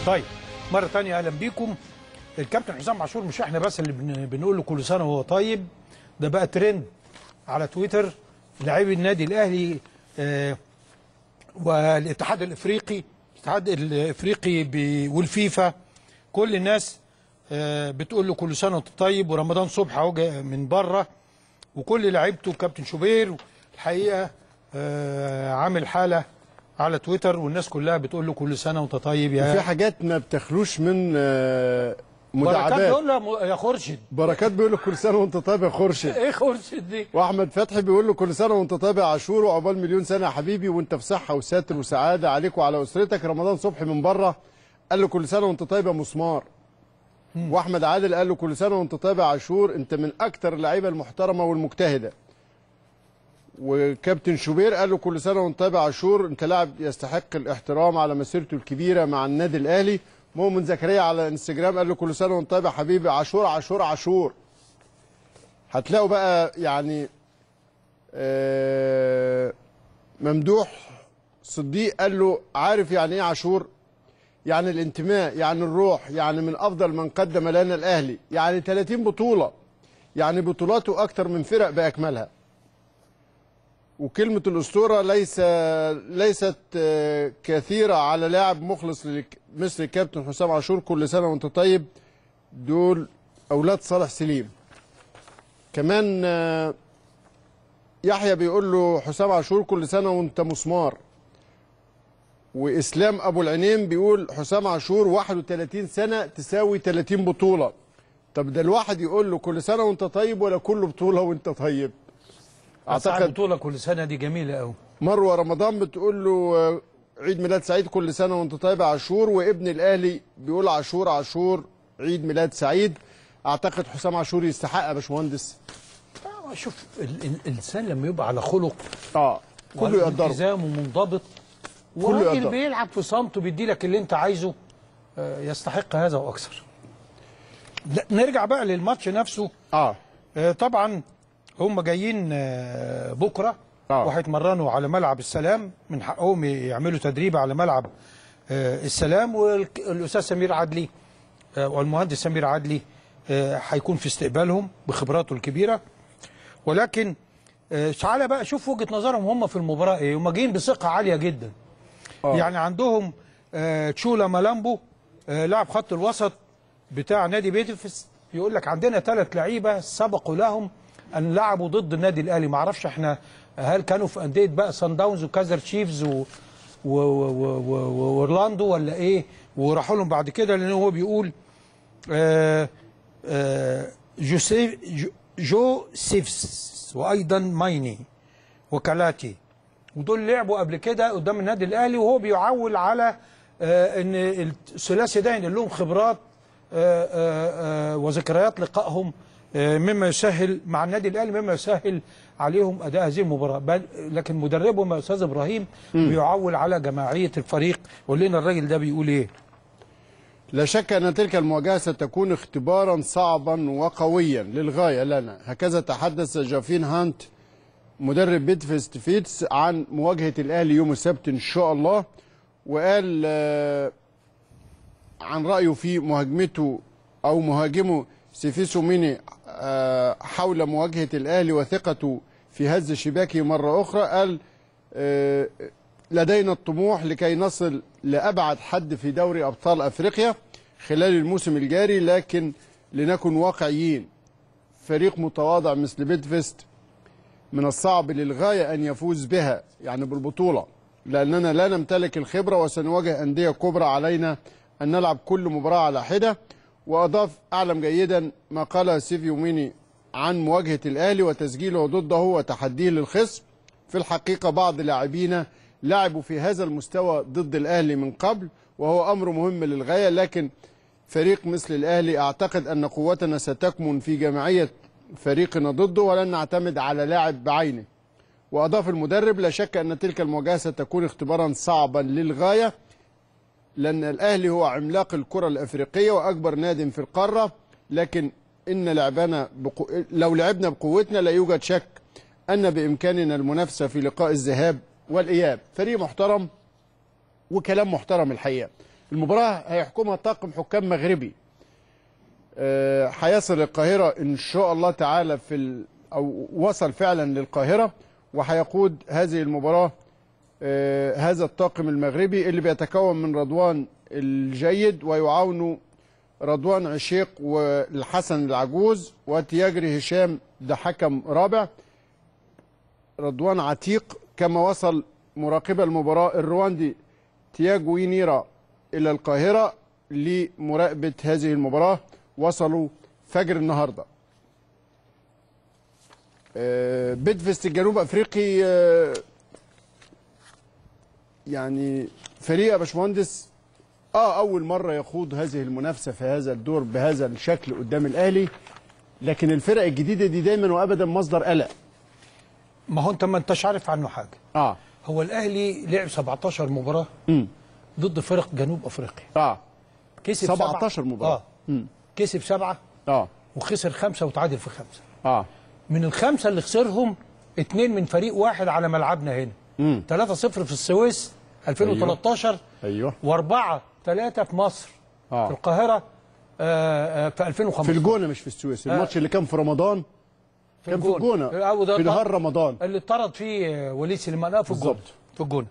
طيب مرة تانية أهلا بيكم. الكابتن حسام عاشور مش احنا بس اللي بنقول له كل سنة وهو طيب، ده بقى ترند على تويتر. لاعبي النادي الأهلي والاتحاد الإفريقي، والفيفا، كل الناس بتقول له كل سنة وانت طيب. ورمضان صبحي اهو جاي من بره، وكل لعيبته كابتن شوبير الحقيقة عامل حالة على تويتر، والناس كلها بتقول له كل سنه وانت طيب. يا في حاجات ما بتخلوش من مداعبات. بركات بيقول له يا خورشيد، بركات بيقول له كل سنه وانت طيب يا خورشيد. ايه خورشيد دي؟ واحمد فتحي بيقول له كل سنه وانت طيب يا عاشور، وعقبال مليون سنه يا حبيبي وانت في صحه وساتر وسعاده عليك وعلى اسرتك. رمضان صبحي من بره قال له كل سنه وانت طيب يا مسمار. واحمد عادل قال له كل سنه وانت طيب يا عاشور، انت من اكتر اللعيبه المحترمه والمجتهده. وكابتن شوبير قال له كل سنه وانت طيب يا عاشور، انت لاعب يستحق الاحترام على مسيرته الكبيره مع النادي الاهلي. مؤمن زكريا على انستجرام قال له كل سنه وانت طيب يا حبيبي عاشور عاشور عاشور. هتلاقوا بقى يعني ممدوح صديق قال له عارف يعني ايه عاشور؟ يعني الانتماء، يعني الروح، يعني من افضل من قدم لنا الاهلي، يعني 30 بطوله، يعني بطولاته اكتر من فرق باكملها. وكلمة الأسطورة ليست كثيرة على لاعب مخلص مثل الكابتن حسام عاشور. كل سنة وانت طيب. دول أولاد صالح سليم. كمان يحيى بيقول له حسام عاشور كل سنة وانت مسمار. وإسلام أبو العينين بيقول حسام عاشور 31 سنة تساوي 30 بطولة. طب ده الواحد يقول له كل سنة وانت طيب ولا كل بطولة وانت طيب؟ اعتقد بطوله كل سنه دي جميله قوي. مروه رمضان بتقول له عيد ميلاد سعيد كل سنه وانت طيب يا عاشور. وابن الاهلي بيقول عاشور عاشور عيد ميلاد سعيد. اعتقد حسام عاشور يستحق يا باشمهندس. شوف الانسان لما يبقى على خلق كله يقدره، التزام ومنضبط، وراجل بيلعب في صمت وبيدي لك اللي انت عايزه، يستحق هذا واكثر. نرجع بقى للماتش نفسه. طبعا هم جايين بكره وهيتمرنوا على ملعب السلام، من حقهم يعملوا تدريب على ملعب السلام. والاستاذ سمير عدلي والمهندس سمير عدلي هيكون في استقبالهم بخبراته الكبيره. ولكن تعالى بقى شوف وجهه نظرهم هم في المباراه ايه. هم جايين بثقه عاليه جدا. يعني عندهم تشولا مالامبو لاعب خط الوسط بتاع نادي بيتفس، يقول لك عندنا 3 لعيبه سبقوا لهم أن لعبوا ضد النادي الأهلي. ما اعرفش احنا هل كانوا في أندية بقى سان داونز وكازر تشيفز وأورلاندو ولا إيه، وراحوا لهم بعد كده. لأن هو بيقول جوسيفس وأيضا مايني وكالاتي، ودول لعبوا قبل كده قدام النادي الأهلي. وهو بيعول على أن الثلاثي ده ينقل لهم خبرات وذكريات لقائهم، مما يسهل مع النادي الاهلي، مما يسهل عليهم اداء هذه المباراه. لكن مدربهم يا استاذ ابراهيم بيعول على جماعيه الفريق. قول لنا الراجل ده بيقول ايه؟ لا شك ان تلك المواجهه ستكون اختبارا صعبا وقويا للغايه لنا. هكذا تحدث جافين هانت مدرب بيتفست فيتس عن مواجهه الاهلي يوم السبت ان شاء الله. وقال عن رايه في مهاجمته او مهاجمه سيفيسو ميني حول مواجهة الأهلي وثقته في هز شباكه مرة أخرى. قال لدينا الطموح لكي نصل لأبعد حد في دوري أبطال أفريقيا خلال الموسم الجاري، لكن لنكن واقعيين. فريق متواضع مثل بيتفست من الصعب للغاية أن يفوز بها، يعني بالبطولة، لأننا لا نمتلك الخبرة وسنواجه أندية كبرى. علينا أن نلعب كل مباراة على حدة. وأضاف أعلم جيدا ما قاله سيفيو ميني عن مواجهة الأهلي وتسجيله ضده وتحديه للخصم. في الحقيقة بعض لاعبينا لعبوا في هذا المستوى ضد الأهلي من قبل، وهو أمر مهم للغاية. لكن فريق مثل الأهلي أعتقد أن قوتنا ستكمن في جماعية فريقنا ضده ولن نعتمد على لاعب بعينه. وأضاف المدرب لا شك أن تلك المواجهة ستكون اختبارا صعبا للغاية، لأن الأهلي هو عملاق الكرة الأفريقية وأكبر ناد في القارة. لكن إن لعبنا لو لعبنا بقوتنا لا يوجد شك أن بإمكاننا المنافسة في لقاء الذهاب والإياب. فريق محترم وكلام محترم الحقيقة. المباراه هيحكمها طاقم حكام مغربي هيصل القاهره ان شاء الله تعالى او وصل فعلا للقاهره، وهيقود هذه المباراه هذا الطاقم المغربي اللي بيتكون من رضوان الجيد ويعاونه رضوان عشيق والحسن العجوز وتياجري هشام، ده حكم رابع. رضوان عتيق كما وصل مراقب المباراة الرواندي تياجو وينيرا إلى القاهرة لمراقبة هذه المباراة، وصلوا فجر النهاردة. بيدفست الجنوب أفريقي يعني فريق يا باشمهندس أول مرة يخوض هذه المنافسة في هذا الدور بهذا الشكل قدام الأهلي، لكن الفرق الجديدة دي دايما وأبدا مصدر قلق. ما هو انت ما انتش عارف عنه حاجه. هو الاهلي لعب 17 مباراه ضد فرق جنوب افريقيا. كسب 17 مباراه. كسب 7 وخسر 5 وتعادل في 5. من الخمسه اللي خسرهم 2 من فريق واحد على ملعبنا هنا. 3-0 في السويس 2013. ايوه. و4-3 في مصر في القاهره في 2015. في الجونه مش في السويس. الماتش اللي كان في رمضان كان في الجونه في نهار رمضان اللي اتطرد فيه وليد سليمان في الجونه. في الجونه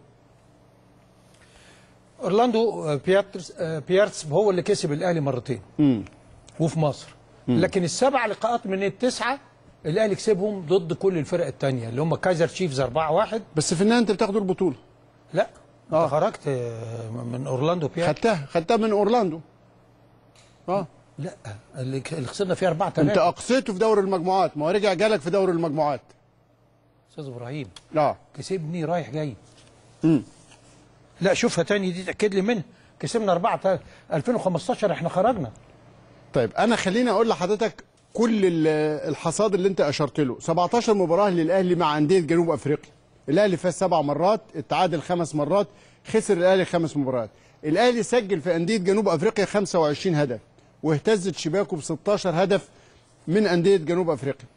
اورلاندو بيرتس هو اللي كسب الاهلي مرتين وفي مصر. لكن ال7 لقاءات من ال9 الاهلي كسبهم ضد كل الفرق الثانيه اللي هم كايزر تشيفز 4-1. بس في النهايه انت بتاخدوا البطوله. لا انت خرجت من اورلاندو بيرتس. خدتها من اورلاندو. لا اللي خسرنا فيه 4-3. انت اقصيته في دوري المجموعات، ما هو رجع جالك في دوري المجموعات. استاذ ابراهيم كسبني رايح جاي. لا شوفها تاني دي تاكد لي منها. كسبنا 2015 احنا خرجنا. طيب انا خليني اقول لحضرتك كل الحصاد اللي انت اشرت له. 17 مباراه للاهلي مع انديه جنوب افريقيا. الاهلي فاز 7 مرات، اتعادل 5 مرات، خسر الاهلي 5 مباريات. الاهلي سجل في انديه جنوب افريقيا 25 هدف واهتزت شباكه ب 16 هدف من انديه جنوب افريقيا.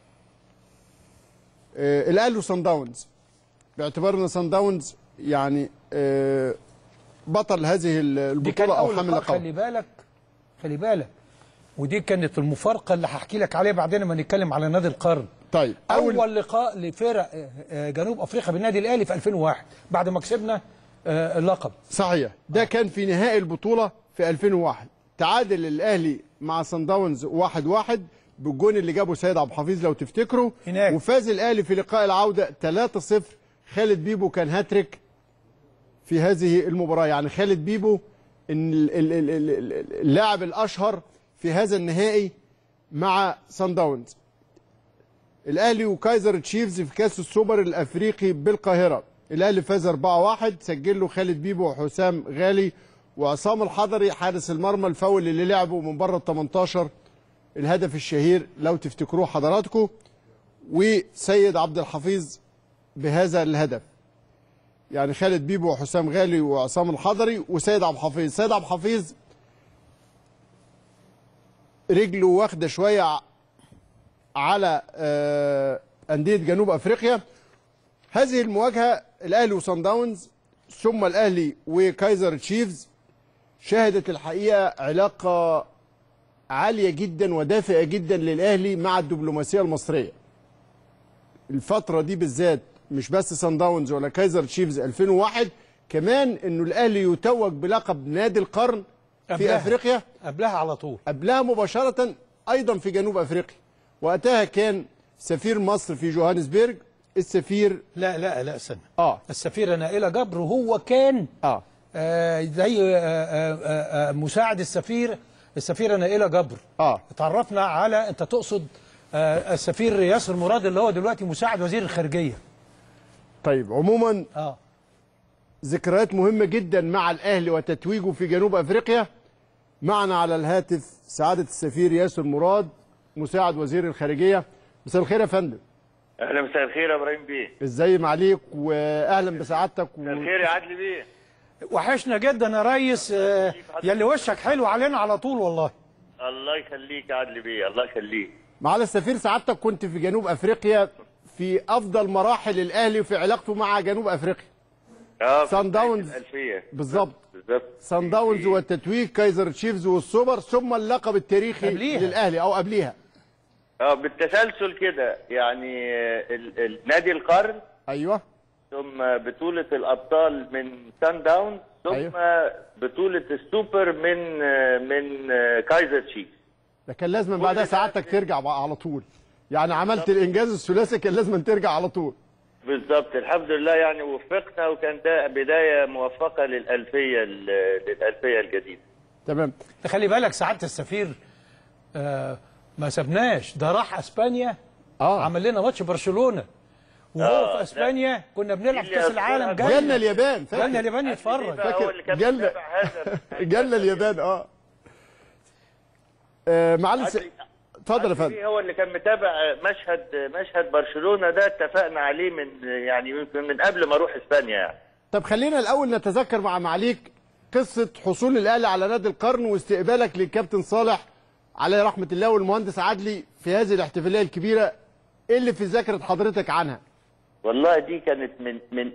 الاهلي وصن داونز، باعتبار ان صن داونز يعني بطل هذه البطوله او حامل اللقب. خلي بالك ودي كانت المفارقه اللي هحكي لك عليها بعدين لما نتكلم على نادي القرن. طيب اول لقاء لفرق جنوب افريقيا بالنادي الاهلي في 2001 بعد ما كسبنا اللقب. صحيح. ده كان في نهائي البطوله في 2001. تعادل الاهلي مع صن داونز 1-1 بالجون اللي جابه سيد عبد الحفيظ لو تفتكروا هناك. وفاز الاهلي في لقاء العوده 3-0. خالد بيبو كان هاتريك في هذه المباراه. يعني خالد بيبو اللاعب الاشهر في هذا النهائي مع صن داونز. الاهلي وكايزر تشيفز في كاس السوبر الافريقي بالقاهره. الاهلي فاز 4-1. سجل له خالد بيبو وحسام غالي وعصام الحضري حارس المرمى الفاول اللي لعبه من بره ال 18 الهدف الشهير لو تفتكروه حضراتكم، وسيد عبد الحفيظ بهذا الهدف. يعني خالد بيبو وحسام غالي وعصام الحضري وسيد عبد الحفيظ. سيد عبد الحفيظ رجله واخده شويه على انديه جنوب افريقيا. هذه المواجهه الاهلي وصن داونز ثم الاهلي وكايزر تشيفز شهدت الحقيقه علاقه عاليه جدا ودافئه جدا للاهلي مع الدبلوماسيه المصريه. الفتره دي بالذات مش بس صن داونز ولا كايزر تشيفز 2001، كمان انه الاهلي يتوج بلقب نادي القرن في افريقيا. قبلها على طول، قبلها مباشره ايضا في جنوب افريقيا. وقتها كان سفير مصر في جوهانسبرج السفير لا استنى. السفير نائله جبر، وهو كان زي مساعد السفيره نائله جبر. اتعرفنا على، انت تقصد السفير ياسر مراد اللي هو دلوقتي مساعد وزير الخارجيه. طيب عموما ذكريات مهمه جدا مع الاهلي وتتويجه في جنوب افريقيا. معنا على الهاتف سعاده السفير ياسر مراد مساعد وزير الخارجيه. مساء الخير يا فندم. اهلا، مساء الخير يا ابراهيم بيه. ازاي معاليك واهلا بسعادتك. مساء الخير يا عدلي بيه. وحشنا جدا يا ريس، يلي وشك حلو علينا على طول والله. الله يخليك يا عدلي بيه، الله يخليك. معالي السفير، سعادتك كنت في جنوب افريقيا في افضل مراحل الاهلي في علاقته مع جنوب افريقيا. صن داونز بالظبط. صن داونز والتتويج، كايزر تشيفز والسوبر، ثم اللقب التاريخي للاهلي او قبليها. بالتسلسل كده يعني نادي القرن، ايوه، ثم بطولة الأبطال من سان داونز، ثم أيوة. بطولة السوبر من كايزر تشيفز. ده كان لازم بعدها سعادتك ترجع بقى على طول، يعني عملت الإنجاز الثلاثي، كان لازم ترجع على طول. بالظبط، الحمد لله يعني وفقنا، وكان ده بداية موفقة للألفية الجديدة. تمام. خلي بالك سعادة السفير ما سبناش، ده راح اسبانيا عمل لنا ماتش برشلونة، وهو في اسبانيا كنا بنلعب في كاس العالم، جالنا اليابان، جالنا اليابان يتفرج، فاكر جالنا اليابان. معلم اتفضل يا فندم. هو اللي كان متابع مشهد برشلونة ده، اتفقنا عليه من قبل ما اروح اسبانيا يعني. طب خلينا الاول نتذكر مع معاليك قصة حصول الاهلي على نادي القرن واستقبالك للكابتن صالح عليه رحمة الله والمهندس عدلي في هذه الاحتفالية الكبيرة. ايه اللي في ذاكرة حضرتك عنها؟ والله دي كانت من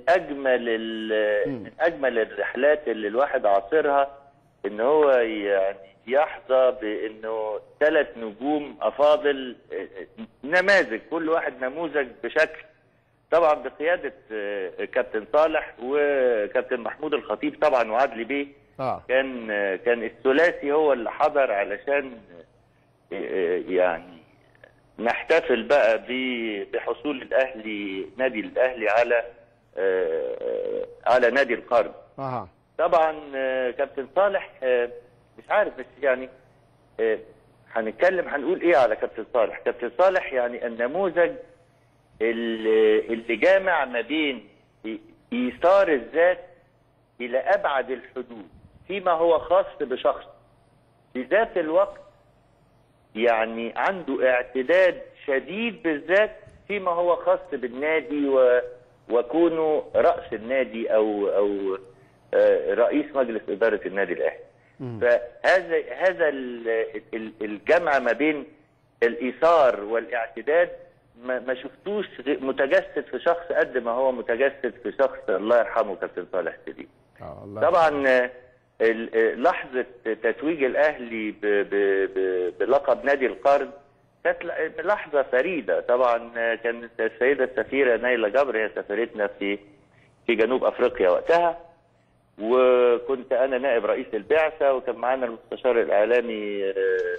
اجمل الرحلات اللي الواحد عاصرها، ان هو يعني يحظى بانه 3 نجوم افاضل، نماذج، كل واحد نموذج بشكل، طبعا بقياده كابتن صالح وكابتن محمود الخطيب طبعا وعدلي بيه. كان الثلاثي هو اللي حضر علشان يعني نحتفل بقى بحصول نادي الاهلي على نادي القرن. طبعا كابتن صالح مش عارف، بس يعني هنقول ايه على كابتن صالح. كابتن صالح يعني النموذج اللي جامع ما بين ايثار الذات الى ابعد الحدود فيما هو خاص بشخص، في ذات الوقت يعني عنده اعتداد شديد بالذات فيما هو خاص بالنادي وكونه رأس النادي او رئيس مجلس إدارة النادي الأهلي. فهذا الجمع ما بين الإيثار والاعتداد ما شفتوش متجسد في شخص قد ما هو متجسد في شخص الله يرحمه كابتن صالح سليم. طبعا لحظة تتويج الأهلي بلقب نادي القرن كانت لحظة فريدة. طبعا كانت السيدة السفيرة نايلة جبر هي سفيرتنا في جنوب أفريقيا وقتها، وكنت أنا نائب رئيس البعثة، وكان معانا المستشار الإعلامي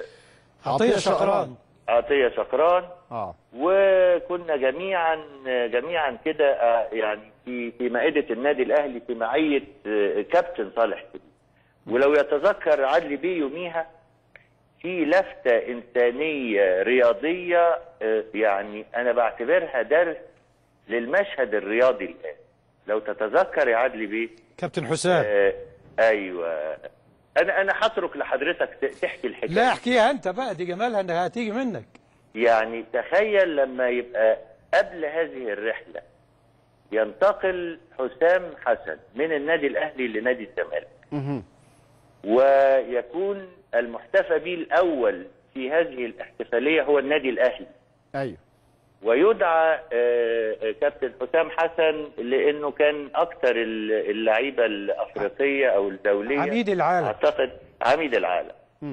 عطية شقران. وكنا جميعا كده يعني في مائدة النادي الأهلي في معية كابتن صالح سليم. ولو يتذكر عدلي بيه يوميها في لفتة إنسانية رياضية، يعني أنا بعتبرها درس للمشهد الرياضي الآن. لو تتذكر يا عدلي بيه كابتن حسام. أيوة، أنا هترك لحضرتك تحكي الحكاية. لا احكيها أنت بقى، دي جمالها إنها هتيجي منك. يعني تخيل لما يبقى قبل هذه الرحلة ينتقل حسام حسن من النادي الأهلي لنادي الزمالك، ويكون المحتفى به الأول في هذه الاحتفالية هو النادي الأهلي. أيوه. ويدعى كابتن حسام حسن لأنه كان أكثر اللعيبة الأفريقية أو الدولية عميد العالم، أعتقد عميد العالم.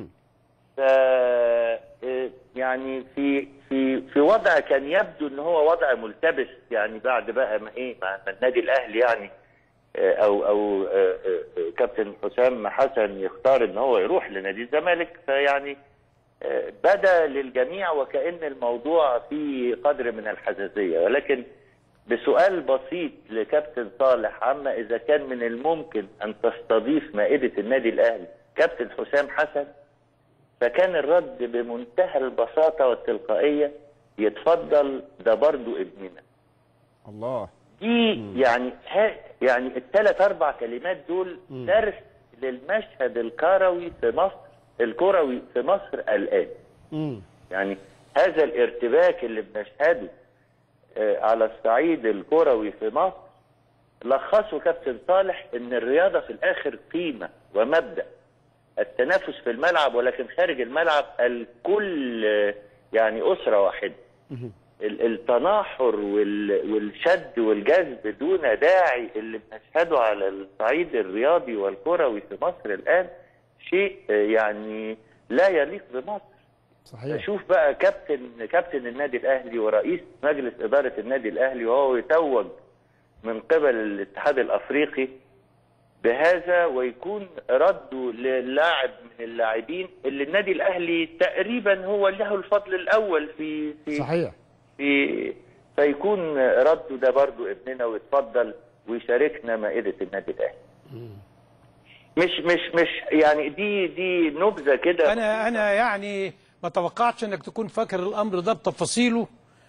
يعني في وضع كان يبدو ان هو وضع ملتبس، يعني بعد بقى ما مع النادي الاهلي يعني او كابتن حسام حسن يختار ان هو يروح لنادي الزمالك، فيعني بدا للجميع وكأن الموضوع فيه قدر من الحساسية. ولكن بسؤال بسيط لكابتن صالح عما اذا كان من الممكن ان تستضيف مائدة النادي الاهلي كابتن حسام حسن، فكان الرد بمنتهى البساطة والتلقائية يتفضل، ده برضو ابننا. الله. دي يعني الثلاث اربع كلمات دول درس للمشهد الكروي في مصر الآن. يعني هذا الارتباك اللي بنشهده على الصعيد الكروي في مصر لخصه كابتن صالح ان الرياضة في الاخر قيمة ومبدأ، التنافس في الملعب ولكن خارج الملعب الكل يعني أسرة واحدة. التناحر والشد والجذب دون داعي اللي بنشهده على الصعيد الرياضي والكروي في مصر الآن شيء يعني لا يليق بمصر. صحيح. شوف بقى كابتن النادي الأهلي ورئيس مجلس إدارة النادي الأهلي وهو يتوج من قبل الاتحاد الأفريقي بهذا، ويكون رده للاعب من اللاعبين اللي النادي الأهلي تقريبا هو له الفضل الأول في صحيح. فيكون رده ده برضو ابننا ويتفضل ويشاركنا مائدة النادي الأهلي. مش يعني دي نبذة كده. أنا يعني ما توقعتش انك تكون فاكر الامر ده بتفاصيله،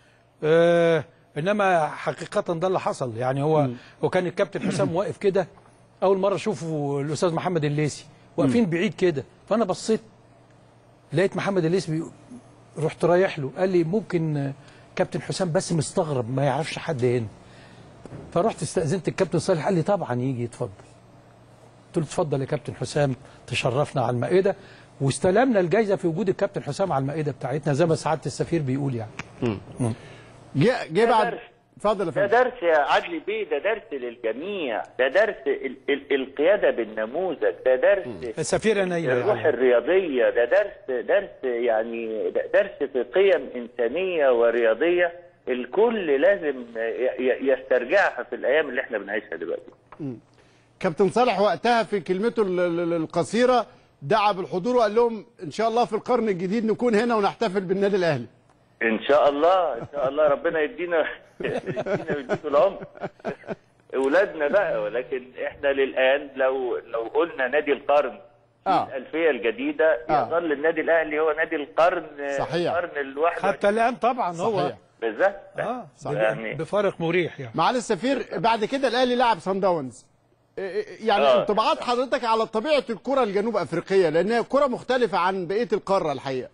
انما حقيقة ده اللي حصل. يعني هو كان الكابتن حسام واقف كده، اول مرة اشوفه الاستاذ محمد الليثي واقفين بعيد كده، فانا بصيت لقيت محمد الليثي رحت رايح له، قال لي ممكن كابتن حسام بس مستغرب ما يعرفش حد هنا. فرحت استأذنت الكابتن صالح، قال لي طبعا يجي يتفضل. قلت له اتفضل يا كابتن حسام تشرفنا على المائدة، واستلمنا الجائزة في وجود الكابتن حسام على المائدة بتاعتنا زي ما سعادة السفير بيقول يعني. جه بعد. اتفضل يا فندم. ده درس يا عدلي بيه، ده درس للجميع، ده درس القيادة بالنموذج، ده درس السفير الروح الرياضية، ده درس يعني درس في قيم إنسانية ورياضية الكل لازم يسترجعها في الأيام اللي احنا بنعيشها دلوقتي. كابتن صالح وقتها في كلمته القصيرة دعا بالحضور وقال لهم ان شاء الله في القرن الجديد نكون هنا ونحتفل بالنادي الاهلي. ان شاء الله ان شاء الله ربنا يدينا ويدينا العمر اولادنا بقى. ولكن احنا للان لو قلنا نادي القرن الألفية الجديدة يظل النادي الاهلي هو نادي القرن. صحيح. القرن الواحد حتى الان طبعا. صحيح. هو بالذات يعني بفارق مريح يعني. معالي السفير بعد كده الاهلي لعب صن داونز، يعني انطباعات حضرتك على طبيعه الكره الجنوب افريقيه، لانها كره مختلفه عن بقيه القاره الحقيقه.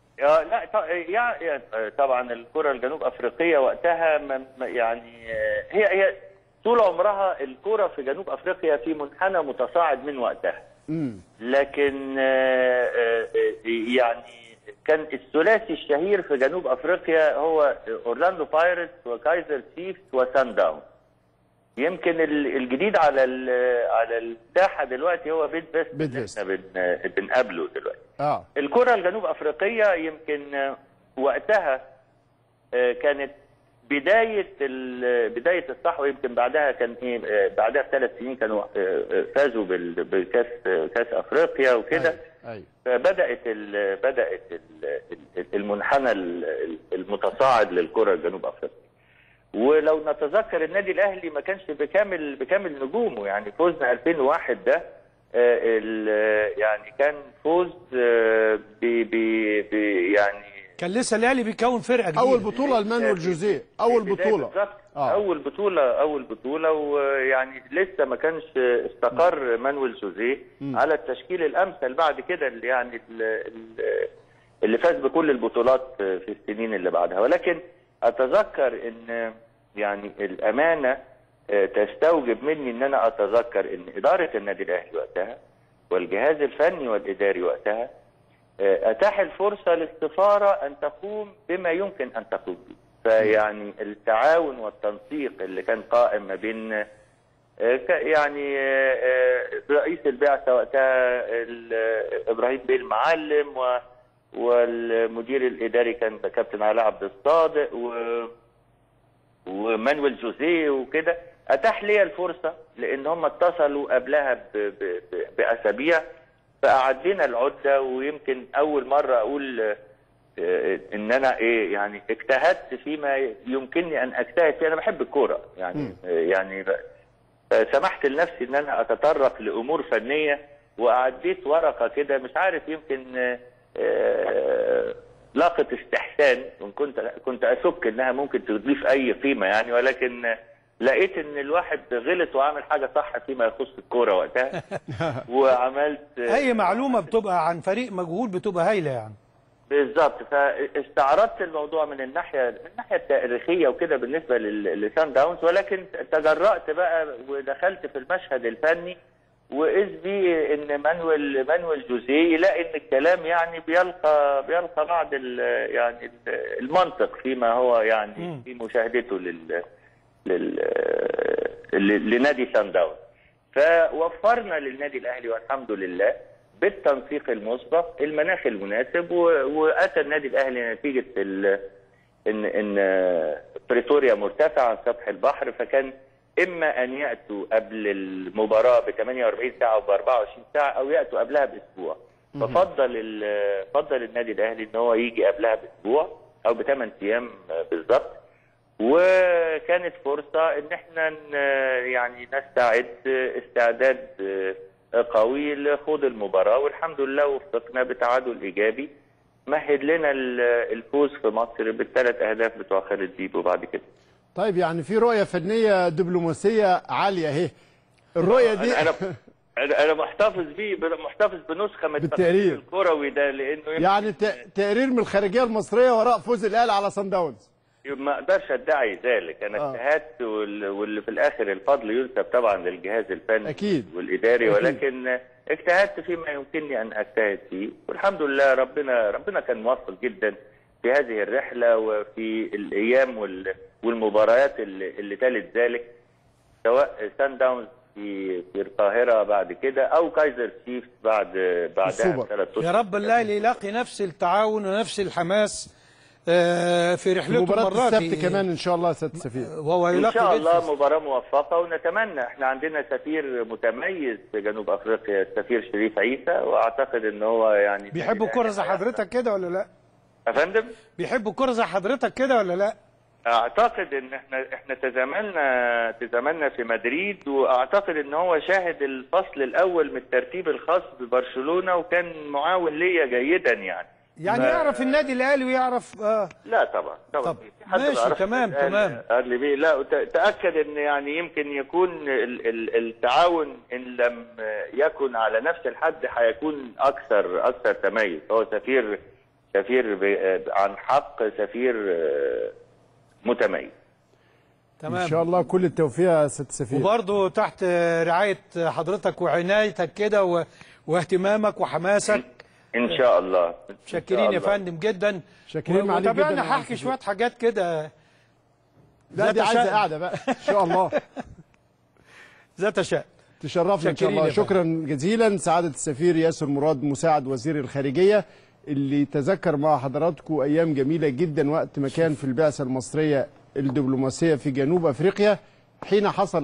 لا طبعا الكره الجنوب افريقيه وقتها يعني هي طول عمرها الكره في جنوب افريقيا في منحنى متصاعد من وقتها. لكن يعني كان الثلاثي الشهير في جنوب افريقيا هو اورلاندو بايرتس وكايزر تشيفز وسان داون. يمكن الجديد على الساحه دلوقتي هو بيد فيست احنا بنقابله دلوقتي. الكره الجنوب افريقيه يمكن وقتها كانت بدايه الصحوه. يمكن بعدها كان بعدها ب3 سنين كانوا فازوا بكاس افريقيا وكده. فبدات المنحنى المتصاعد للكره الجنوب افريقيه. ولو نتذكر النادي الاهلي ما كانش بكامل نجومه، يعني فوزنا 2001 ده يعني كان فوز يعني كان لسه الاهلي بيكون فرقه جديده. اول بطوله لمانويل جوزيه، اول بطوله بالظبط. اول بطوله ويعني لسه ما كانش استقر مانويل جوزيه على التشكيل الامثل بعد كده، اللي يعني اللي فاز بكل البطولات في السنين اللي بعدها. ولكن اتذكر ان يعني الامانه تستوجب مني ان انا اتذكر ان اداره النادي الاهلي وقتها والجهاز الفني والاداري وقتها اتاح الفرصه للسفاره ان تقوم بما يمكن ان تقوم به. فيعني التعاون والتنسيق اللي كان قائم ما بين يعني رئيس البعثه وقتها ابراهيم بيه المعلم والمدير الاداري كان كابتن علاء عبد الصادق ومانويل جوزيه وكده، اتاح لي الفرصه لان هم اتصلوا قبلها باسابيع فاعدينا العده. ويمكن اول مره اقول ان انا يعني اجتهدت فيما يمكنني ان اجتهد فيه. انا بحب الكوره يعني سمحت لنفسي ان انا اتطرق لامور فنيه واعديت ورقه كده مش عارف يمكن لاقت استحسان، كنت اشك انها ممكن تضيف اي قيمه يعني. ولكن لقيت ان الواحد غلط وعمل حاجه صح فيما يخص الكوره وقتها وعملت اي معلومه بتبقى عن فريق مجهول بتبقى هايله يعني. بالظبط. فاستعرضت الموضوع من الناحيه التاريخيه وكده بالنسبه لسان داونز، ولكن تجرأت بقى ودخلت في المشهد الفني واذ بي ان مانويل جوزيه يلاقي ان الكلام يعني بيلقى بعض يعني المنطق فيما هو يعني في مشاهدته لنادي سان داونز. فوفرنا للنادي الاهلي والحمد لله بالتنسيق المسبق المناخ المناسب، واتى النادي الاهلي نتيجه ان بريتوريا مرتفع عن سطح البحر، فكان اما ان ياتوا قبل المباراه ب 48 ساعه وب 24 ساعه او ياتوا قبلها باسبوع. ففضل النادي الاهلي ان هو يجي قبلها باسبوع او ب8 ايام بالظبط، وكانت فرصه ان احنا يعني نستعد استعداد قوي لخوض المباراه، والحمد لله وفقنا بتعادل ايجابي مهد لنا الفوز في مصر بالثلاث اهداف بتوع خالد بيبو بعد كده. طيب يعني في رؤيه فنيه دبلوماسيه عاليه اهي. الرؤيه دي انا محتفظ بنسخه من التقرير الكروي ده، لانه يعني تقرير من الخارجيه المصريه وراء فوز الاهلي على صن داونز. ما اقدرش ادعي ذلك، انا اجتهدت واللي في الاخر الفضل ينسب طبعا للجهاز الفني أكيد. والاداري، ولكن اجتهدت فيما يمكنني ان اجتهد فيه، والحمد لله ربنا كان موفق جدا في هذه الرحله وفي الايام والمباريات اللي تلت ذلك، سواء سان داونز في القاهره بعد كده او كايزر تشيفز بعدها ب3 اشهر. يا رب الاهلي يلاقي نفس التعاون ونفس الحماس في رحلته مباراة المرة السبت كمان ان شاء الله يا سيادة السفير. وهو ان شاء الله مباراة موفقة، ونتمنى احنا عندنا سفير متميز في جنوب افريقيا السفير شريف عيسى، واعتقد ان هو يعني بيحبوا الكرة زي حضرتك كده ولا لا؟ يا فندم بيحبوا الكرة زي حضرتك كده ولا لا؟ اعتقد ان احنا تزاملنا في مدريد، واعتقد ان هو شاهد الفصل الاول من الترتيب الخاص ببرشلونة، وكان معاون ليا جيدا يعني يعرف النادي الاهلي ويعرف لا طبعا ماشي تمام لا تاكد ان يعني يمكن يكون التعاون ان لم يكن على نفس الحد هيكون اكثر تميز. هو سفير عن حق، سفير متميز. تمام ان شاء الله كل التوفيق يا سيادة السفير، وبرضه تحت رعاية حضرتك وعنايتك كده واهتمامك وحماسك ان شاء الله. شاكرين يا فندم جدا، شاكرين معاك جدا. وتابعنا هحكي شويه حاجات كده. لا دي عايزه قاعده بقى ان شاء الله. ذات شأن. تشرفنا ان شاء الله. شكرا جزيلا سعاده السفير ياسر مراد مساعد وزير الخارجيه، اللي تذكر مع حضراتكم ايام جميله جدا وقت ما كان في البعثه المصريه الدبلوماسيه في جنوب افريقيا، حين حصل